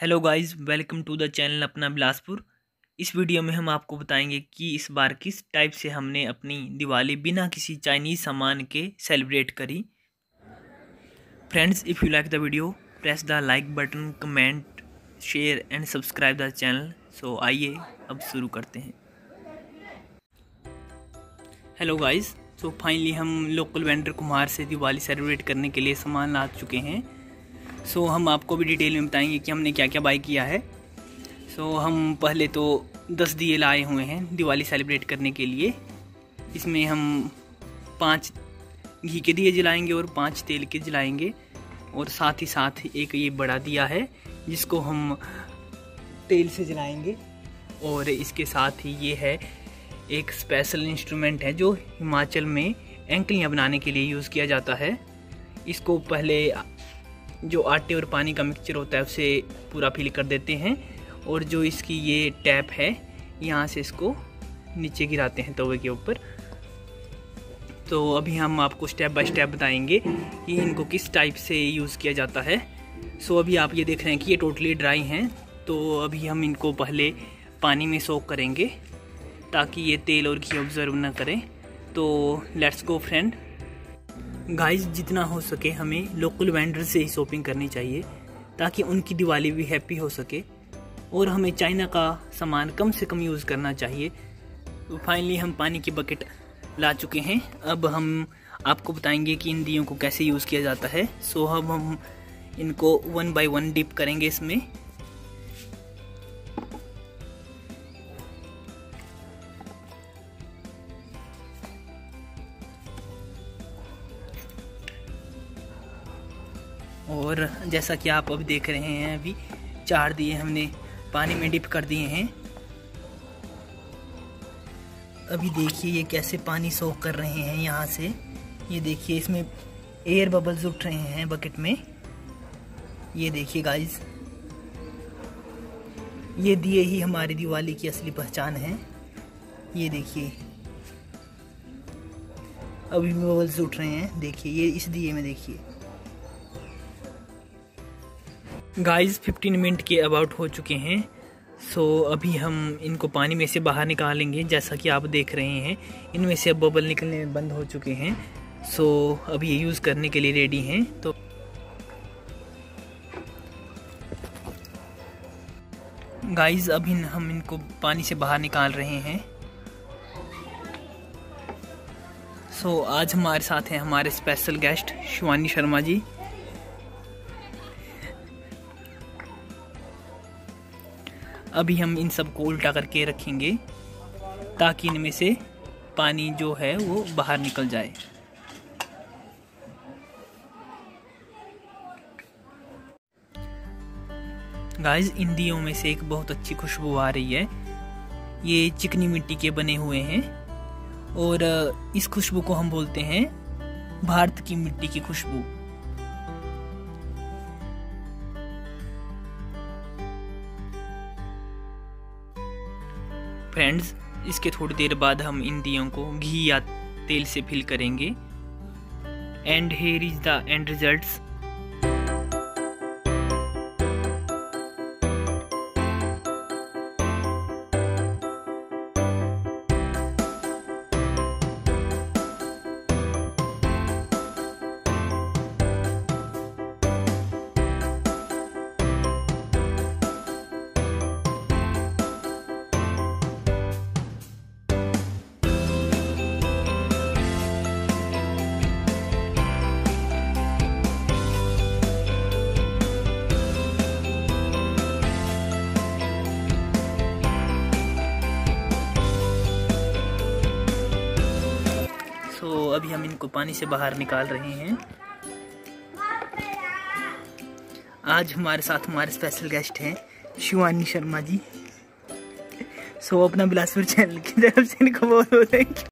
Hello guys, welcome to the channel अपना बिलासपुर। इस video में हम आपको बताएंगे कि इस बार किस टाइप से हमने अपनी दिवाली बिना किसी चाइनीज़ सामान के सेलिब्रेट करी। Friends, if you like the video press the like button, comment, share and subscribe the channel. So आइए अब शुरू करते हैं। हेलो गाइस, सो फाइनली हम लोकल वेंडर कुम्हार से दिवाली सेलिब्रेट करने के लिए सामान ला चुके हैं। सो हम आपको भी डिटेल में बताएंगे कि हमने क्या क्या बाई किया है। सो हम पहले तो 10 दिए लाए हुए हैं दिवाली सेलिब्रेट करने के लिए। इसमें हम 5 घी के दिए जलाएंगे और 5 तेल के जलाएंगे, और साथ ही साथ एक ये बड़ा दिया है जिसको हम तेल से जलाएंगे। और इसके साथ ही ये है एक स्पेशल इंस्ट्रूमेंट है जो हिमाचल में एंकलियाँ बनाने के लिए यूज़ किया जाता है। इसको पहले जो आटे और पानी का मिक्सचर होता है उसे पूरा फिल कर देते हैं, और जो इसकी ये टैप है यहाँ से इसको नीचे गिराते हैं तवे के ऊपर। तो अभी हम आपको स्टेप बाय स्टेप बताएंगे कि इनको किस टाइप से यूज़ किया जाता है। सो अभी आप ये देख रहे हैं कि ये टोटली ड्राई हैं, तो अभी हम इनको पहले पानी में सोक करेंगे ताकि ये तेल और घी ऑब्जर्व ना करें। तो लेट्स गो फ्रेंड। गाइस, जितना हो सके हमें लोकल वेंडर से ही शॉपिंग करनी चाहिए ताकि उनकी दिवाली भी हैप्पी हो सके, और हमें चाइना का सामान कम से कम यूज़ करना चाहिए। तो फाइनली हम पानी की बकेट ला चुके हैं। अब हम आपको बताएंगे कि इन दियों को कैसे यूज़ किया जाता है। सो अब हम इनको 1 बाय 1 डिप करेंगे इसमें। और जैसा कि आप अभी देख रहे हैं, अभी 4 दिए हमने पानी में डिप कर दिए हैं। अभी देखिए ये कैसे पानी सोख कर रहे हैं यहाँ से। ये देखिए इसमें एयर बबल्स उठ रहे हैं बकेट में। ये देखिए गाइस, ये दिए ही हमारी दिवाली की असली पहचान है। ये देखिए अभी बबल्स उठ रहे हैं। देखिए ये इस दिए में देखिए गाइस, 15 मिनट के अबाउट हो चुके हैं। सो अभी हम इनको पानी में से बाहर निकालेंगे। जैसा कि आप देख रहे हैं इनमें से अब बबल निकलने बंद हो चुके हैं। सो अभी ये यूज़ करने के लिए रेडी हैं। तो गाइस, अभी हम इनको पानी से बाहर निकाल रहे हैं। सो आज हमारे साथ हैं हमारे स्पेशल गेस्ट शिवानी शर्मा जी। अभी हम इन सब को उल्टा करके रखेंगे ताकि इनमें से पानी जो है वो बाहर निकल जाए। गाइस, इन दियों में से एक बहुत अच्छी खुशबू आ रही है। ये चिकनी मिट्टी के बने हुए हैं, और इस खुशबू को हम बोलते हैं भारत की मिट्टी की खुशबू। फ्रेंड्स, इसके थोड़ी देर बाद हम इन दियों को घी या तेल से फिल करेंगे। And here is the end results. तो अभी हम इनको पानी से बाहर निकाल रहे हैं। आज हमारे साथ हमारे स्पेशल गेस्ट हैं शिवानी शर्मा जी। सो अपना बिलासपुर चैनल की तरफ से इनको बहुत